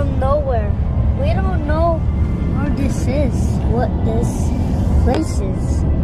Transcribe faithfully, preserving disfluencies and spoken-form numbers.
from nowhere. We don't know where this is, what this place is.